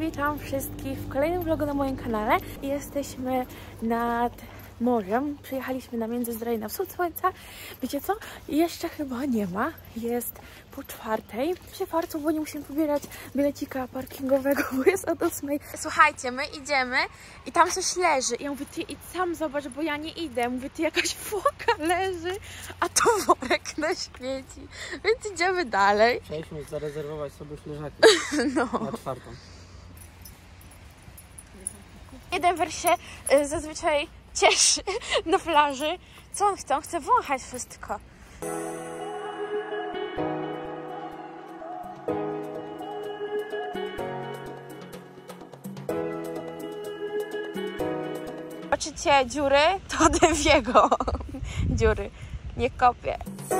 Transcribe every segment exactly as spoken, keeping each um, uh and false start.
witam wszystkich w kolejnym vlogu na moim kanale. Jesteśmy nad morzem, przyjechaliśmy na Międzyzdroje na wschód słońca. Wiecie co? Jeszcze chyba nie ma, jest po czwartej. Się farcą, bo nie musimy pobierać bilecika parkingowego, bo jest od ósmej. Słuchajcie, my idziemy i tam coś leży. I ja mówię, ty idź sam zobacz, bo ja nie idę. Mówię, ty jakaś foka leży, a to worek na śmieci. Więc idziemy dalej. Chcieliśmy zarezerwować sobie już leżaki no. na czwartą. Jeden wers się y, zazwyczaj cieszy na plaży. Co on chce? On chce wąchać wszystko. Zobaczycie dziury? To Deviego dziury. Nie kopię.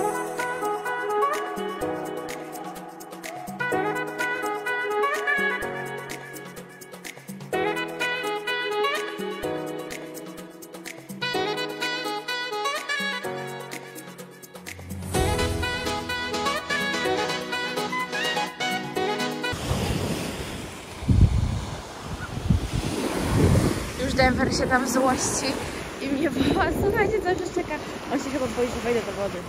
Denver się tam złości i mnie woła. Słuchajcie, co już czeka. On się chyba boi, że wejdę do wody.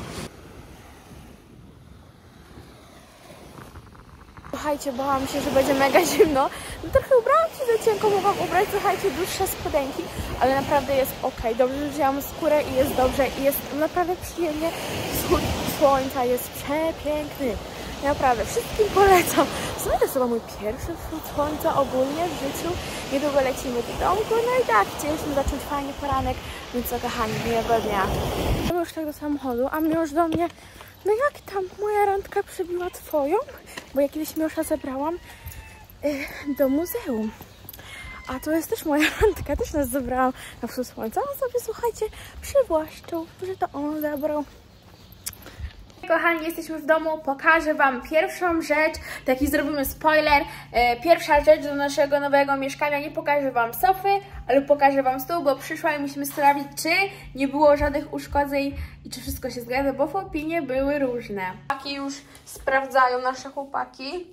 Słuchajcie, bałam się, że będzie mega zimno. No trochę ubrałam się za cienko, mogłam ubrać, słuchajcie, dłuższe spodenki, ale naprawdę jest ok. Dobrze, że wzięłam skórę i jest dobrze i jest naprawdę przyjemnie. Wschód słońca jest przepiękny. Naprawdę, wszystkim polecam. Słuchaj, to jest chyba mój pierwszy wschód słońca ogólnie w życiu. Niedługo lecimy do domku, no i tak, chcieliśmy zacząć fajny poranek, więc co kochani, miłego dnia. Mamy już tak do samochodu, a Miłosz do mnie, no jak tam moja randka przybiła twoją? Bo ja kiedyś Miłosza zabrałam y, do muzeum. A to jest też moja randka, też nas zabrałam na wschód słońca. On sobie, słuchajcie, przywłaszczył, że to on zabrał. Kochani, jesteśmy w domu, pokażę wam pierwszą rzecz, taki zrobimy spoiler. E, pierwsza rzecz do naszego nowego mieszkania, nie pokażę wam sofy, ale pokażę wam stół, bo przyszła i musimy sprawdzić, czy nie było żadnych uszkodzeń i czy wszystko się zgadza, bo w opinie były różne. Chłopaki już sprawdzają, nasze chłopaki.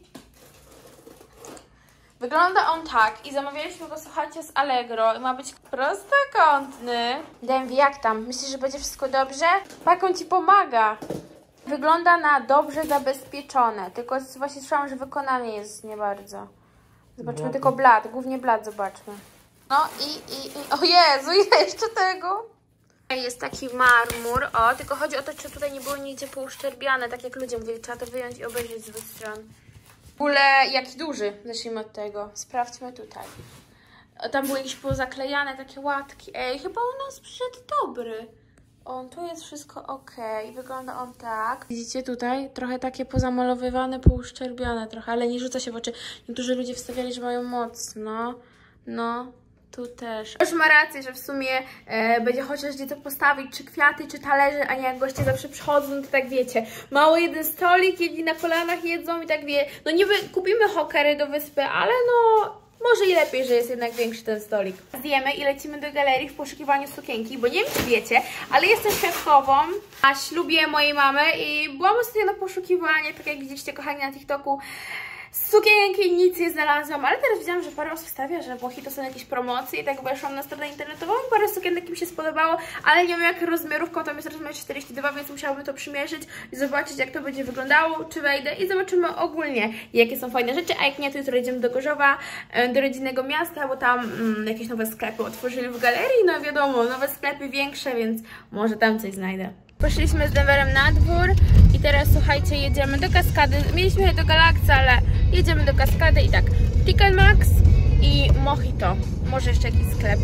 Wygląda on tak i zamawialiśmy go, słuchajcie, z Allegro i ma być prostokątny. Denvi, jak tam? Myślisz, że będzie wszystko dobrze? Jak on ci pomaga? Wygląda na dobrze zabezpieczone, tylko właśnie słyszałam, że wykonanie jest nie bardzo. Zobaczmy no. Tylko blat, głównie blat zobaczmy. No i, i, i, o Jezu, jeszcze tego. Jest taki marmur, o, tylko chodzi o to, czy tutaj nie było nigdzie pouszczerbiane, tak jak ludzie mówili, trzeba to wyjąć i obejrzeć z dwóch stron. W ogóle jaki duży, zacznijmy od tego, sprawdźmy tutaj. Tam były jakieś pozaklejane takie łatki, ej, chyba u nas przyszedł dobry. On, tu jest wszystko ok, wygląda on tak. Widzicie tutaj? Trochę takie pozamalowywane, pouszczerbione trochę, ale nie rzuca się w oczy. Niektórzy ludzie wstawiali, że mają mocno. No, tu też. Już ma rację, że w sumie e, będzie chociaż gdzie to postawić, czy kwiaty, czy talerze, a nie jak goście zawsze przychodzą, to tak wiecie. Mało jeden stolik, jedni na kolanach jedzą i tak wie. No niby kupimy hokery do wyspy, ale no... Może i lepiej, że jest jednak większy ten stolik. Zjemy i lecimy do galerii w poszukiwaniu sukienki, bo nie wiem, czy wiecie, ale jestem świadkową na ślubie mojej mamy i byłam ostatnio na poszukiwanie, tak jak widzieliście, kochani, na TikToku, sukienki, nic nie znalazłam, ale teraz widziałam, że parę osób stawia, że Włochy to są jakieś promocje i tak weszłam na stronę internetową i parę sukienek mi się spodobało, ale nie wiem jak rozmiarówką, tam jest rozmiar czterdzieści dwa, więc musiałabym to przymierzyć i zobaczyć, jak to będzie wyglądało, czy wejdę i zobaczymy ogólnie, jakie są fajne rzeczy, a jak nie, to jutro jedziemy do Gorzowa, do rodzinnego miasta, bo tam mm, jakieś nowe sklepy otworzyli w galerii, no wiadomo, nowe sklepy większe, więc może tam coś znajdę. Poszliśmy z Denverem na dwór i teraz słuchajcie, jedziemy do Kaskady. Mieliśmy je do Galaxy, ale jedziemy do Kaskady i tak, Ticket Max i Mojito. Może jeszcze jakiś sklep.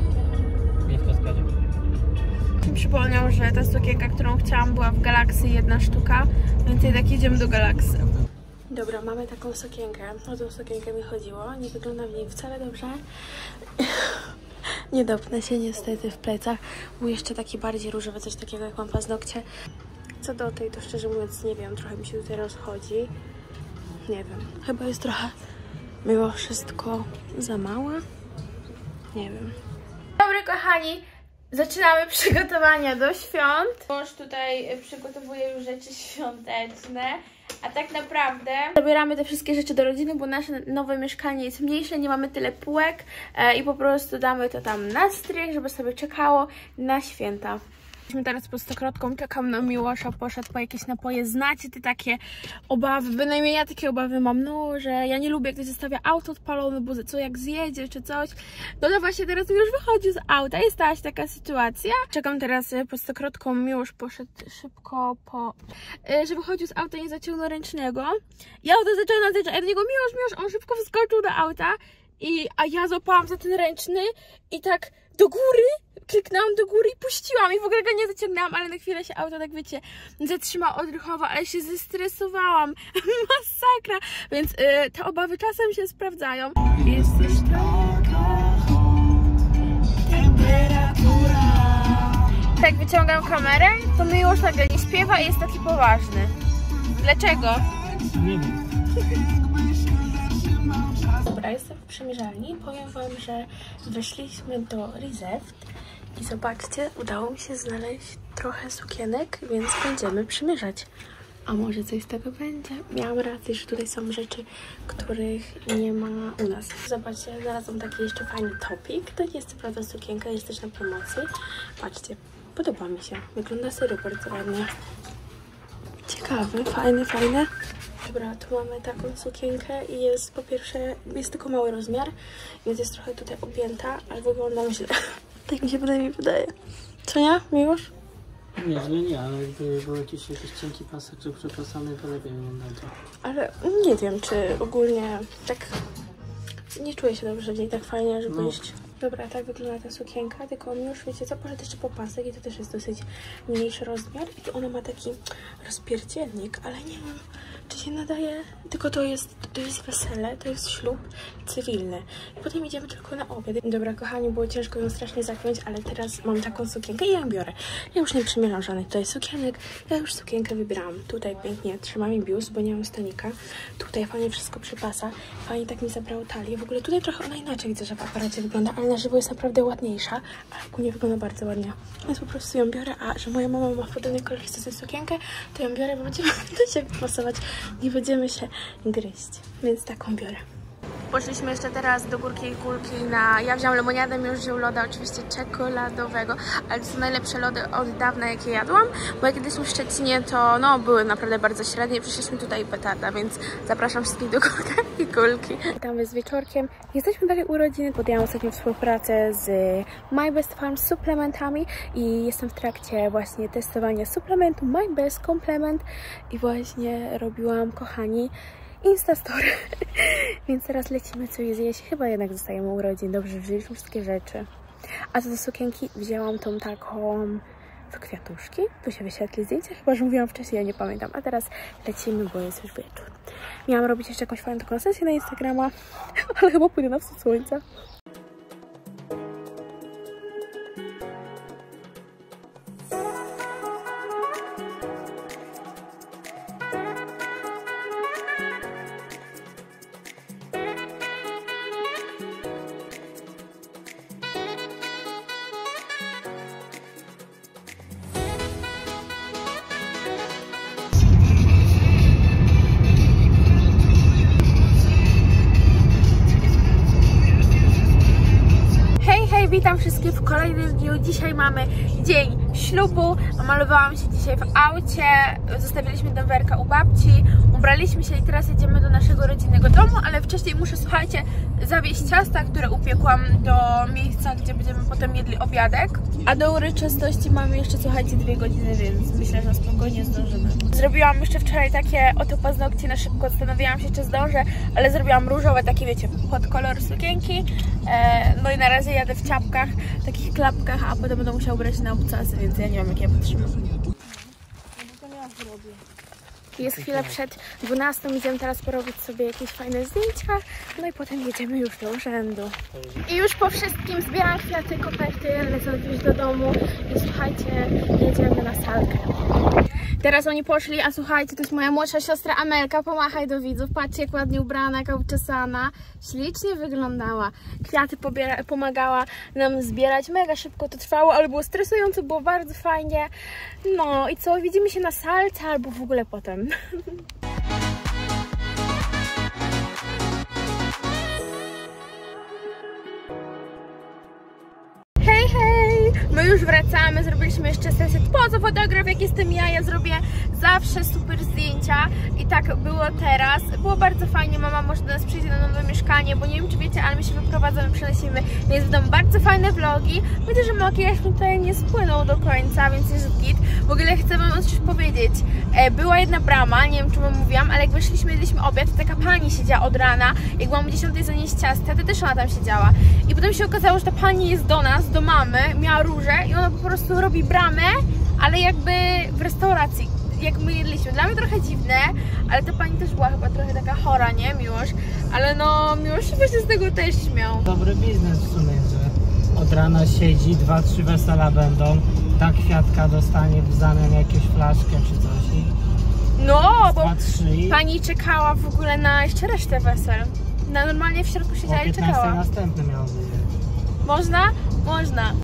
Nie w Kaskadzie. Mi przypomniał, że ta sukienka, którą chciałam, była w Galaxy jedna sztuka, więc jednak jedziemy do Galaxy. Dobra, mamy taką sukienkę. O tą sukienkę mi chodziło. Nie wygląda w niej wcale dobrze. Nie dopnę się niestety w plecach. Był jeszcze taki bardziej różowy, coś takiego jak mam paznokcie. Co do tej, to szczerze mówiąc nie wiem, trochę mi się tutaj rozchodzi. Nie wiem, chyba jest trochę mimo wszystko za mała. Nie wiem. Dobry kochani, zaczynamy przygotowania do świąt. Mąż tutaj przygotowuje już rzeczy świąteczne, A tak naprawdę zabieramy te wszystkie rzeczy do rodziny, bo nasze nowe mieszkanie jest mniejsze, nie mamy tyle półek e, i po prostu damy to tam na strych, żeby sobie czekało na święta. Jesteśmy teraz pod Stokrotką, czekam na Miłosza, poszedł po jakieś napoje. Znacie te takie obawy, bynajmniej ja takie obawy mam, no, że ja nie lubię, jak ktoś zostawia auto odpalone, bo co jak zjedzie czy coś. No to właśnie teraz już wychodzi z auta i stała się taka sytuacja. Czekam teraz pod Stokrotką, Miłosz poszedł szybko po... że wychodził z auta, nie zaciągnął ręcznego. Ja auto zaczęłam nazywać, a do niego Miłosz, Miłosz, on szybko wskoczył do auta, i, a ja złapałam za ten ręczny i tak do góry kliknęłam do góry i puściłam i w ogóle go nie zaciągnęłam, ale na chwilę się auto, tak wiecie, zatrzymało odruchowo, ale się zestresowałam. Masakra. Więc y, te obawy czasem się sprawdzają. Jesteś tak, wyciągam kamerę, to Miłosz nagle nie śpiewa i jest taki poważny. Dlaczego? Nie wiem. Dobra, jestem w przymierzalni. Powiem wam, że weszliśmy do Reserved i zobaczcie, udało mi się znaleźć trochę sukienek, więc będziemy przymierzać. A może coś z tego będzie? Miałam rację, że tutaj są rzeczy, których nie ma u nas. Zobaczcie, znalazłam taki jeszcze fajny topik. To nie jest co prawda sukienka, jest też na promocji. Patrzcie, podoba mi się. Wygląda serio bardzo ładnie. Ciekawy, fajny, fajny. Dobra, tu mamy taką sukienkę i jest po pierwsze, jest tylko mały rozmiar, więc jest trochę tutaj objęta, ale wygląda źle. Tak mi się wydaje, wydaje. Co nie, Miłosz? Nie, źle nie, ale gdyby był jakiś, jakiś cienki pasek czy przepasany, to lepiej wygląda to. Ale nie wiem, czy ogólnie tak nie czuję się dobrze w niej tak fajnie, żeby No. iść. Dobra, tak wygląda ta sukienka, tylko Miłosz, wiecie co, poszedł jeszcze po pasek i to też jest dosyć mniejszy rozmiar i ona ma taki rozpierdzielnik, ale nie wiem, czy się nadaje, tylko to jest, to jest wesele, to jest ślub cywilny. I potem idziemy tylko na obiad. Dobra, kochani, było ciężko ją strasznie zapiąć, ale teraz mam taką sukienkę i ja ją biorę. Ja już nie przymierzam żadnych tutaj sukienek, ja już sukienkę wybierałam. Tutaj pięknie trzyma mi biust, bo nie mam stanika. Tutaj fajnie wszystko przypasa, fajnie tak mi zabrało talię. W ogóle tutaj trochę ona inaczej widzę, że w aparacie wygląda, ale na żywo jest naprawdę ładniejsza, ale ogólnie wygląda bardzo ładnie. Więc po prostu ją biorę, a że moja mama ma podobny kolor, chce sobie sukienkę, to ją biorę, bo będziemy do siebie pasować. Nie będziemy się gryźć, więc taką biorę. Poszliśmy jeszcze teraz do Górki i Kulki na... Ja wziąłam lemoniadę, już wziął loda oczywiście czekoladowego, ale to są najlepsze lody od dawna, jakie jadłam, bo jak kiedyś w Szczecinie, to no były naprawdę bardzo średnie, przyszliśmy tutaj petarda, więc zapraszam wszystkich do Górki i Kulki. Tam jest wieczorkiem. Jesteśmy dalej u rodziny, podjęłam ostatnio współpracę z My Best Farm z suplementami i jestem w trakcie właśnie testowania suplementu My Best Complement i właśnie robiłam, kochani, Instastory. Więc teraz lecimy coś zjeść. Chyba jednak zostajemy u rodzin. Dobrze, wzięliśmy wszystkie rzeczy. A co do sukienki wzięłam tą taką w kwiatuszki. Tu się wyświetli zdjęcie. Chyba, że mówiłam wcześniej, ja nie pamiętam. A teraz lecimy, bo jest już wieczór. Miałam robić jeszcze jakąś fajną taką sesję na Instagrama, ale chyba pójdę na wschód słońca. Witam wszystkich w kolejnym dniu. Dzisiaj mamy dzień ślubu. Malowałam się dzisiaj w aucie. Zostawiliśmy Denverka u babci. Ubraliśmy się i teraz jedziemy do naszego rodzinnego domu, ale wcześniej muszę, słuchajcie, zawieźć ciasta, które upiekłam do miejsca, gdzie będziemy potem jedli obiadek. A do uroczystości mamy jeszcze, słuchajcie, dwie godziny, więc myślę, że spokojnie zdążymy. Zrobiłam jeszcze wczoraj takie oto paznokcie na szybko. Zastanawiałam się, czy zdążę, ale zrobiłam różowe, takie wiecie, pod kolor sukienki. No i na razie jadę w czapkach, takich klapkach, a potem będę musiała ubrać na obcasy, więc ja nie wiem, jak ja potrzymam. Jest chwila przed dwunastą, idziemy teraz porobić sobie jakieś fajne zdjęcia, no i potem jedziemy już do urzędu. I już po wszystkim zbieram kwiaty, koperty, lecę już do domu i słuchajcie, jedziemy na salkę. Teraz oni poszli, a słuchajcie, to jest moja młodsza siostra Amelka, pomachaj do widzów, patrzcie jak ładnie ubrana, jaka uczesana, ślicznie wyglądała. Kwiaty pobiera, pomagała nam zbierać, mega szybko to trwało, ale było stresująco, było bardzo fajnie. No i co, widzimy się na salce albo w ogóle potem. już wracamy, zrobiliśmy jeszcze sesję poza fotograf, jak jestem ja, ja zrobię zawsze super zdjęcia i tak było teraz. Było bardzo fajnie, mama może do nas przyjdzie na nowe mieszkanie, bo nie wiem czy wiecie, ale my się wyprowadzamy, przenosimy, więc będą bardzo fajne vlogi. Widzę, że makijaż mi tutaj nie spłynął do końca, więc jest git. W ogóle chcę wam coś powiedzieć. E, była jedna brama, nie wiem czy wam mówiłam, ale jak wyszliśmy, jedliśmy obiad, to taka pani siedziała od rana, jak byłam o dziesiątej zanieść ciasta, to też ona tam siedziała. I potem się okazało, że ta pani jest do nas, do mamy, miała różę i ona po prostu robi bramę, ale jakby w restauracji, jak my jedliśmy. Dla mnie trochę dziwne, ale ta pani też była chyba trochę taka chora, nie, Miłosz? Ale no, Miłosz chyba się z tego też śmiał. Dobry biznes w sumie, że od rana siedzi, dwa, trzy wesela będą, ta kwiatka dostanie w zamian jakąś flaszkę czy coś. I no, bo dwa, trzy i pani czekała w ogóle na jeszcze resztę wesel. Na normalnie w środku siedziała i czekała. następny miał być. Można? Można.